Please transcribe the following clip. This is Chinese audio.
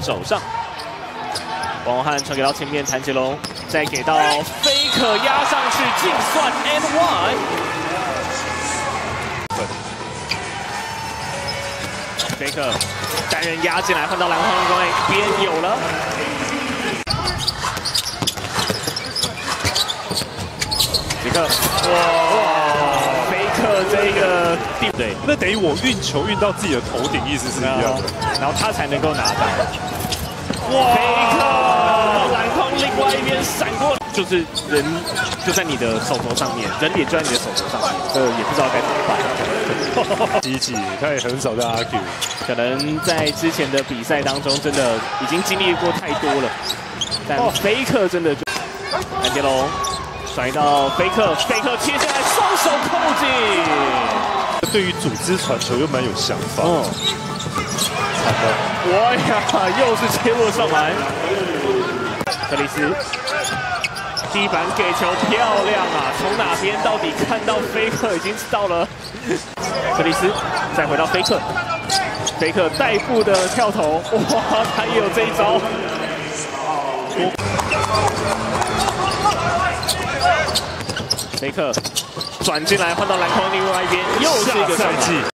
手上。王宏翰传给到前面，谭杰龙再给到菲可压上去，净算 and one。菲可单人压进来，换到篮筐那边有了。菲可，哇！菲可这个对， 那等于我运球运到自己的头顶，意思是一样的， 然后他才能够拿到。哇！菲可篮筐另外一边闪过，就是人就在你的手头上面，人脸就在你的手头上面，这也不知道该怎么办。 积极，他也很少在 argue， 可能在之前的比赛当中，真的已经经历过太多了。但菲可真的就，谭杰龙甩到菲可，菲可贴下来，双手扣进。 对于组织传球又蛮有想法。 哇呀，又是切入上篮。克里斯第一板给球漂亮啊！从哪边到底看到菲可已经到了。克里斯再回到菲可，菲可带步的跳投，哇，他也有这一招。菲可转进来，换到篮筐另外一边，又是一个上篮。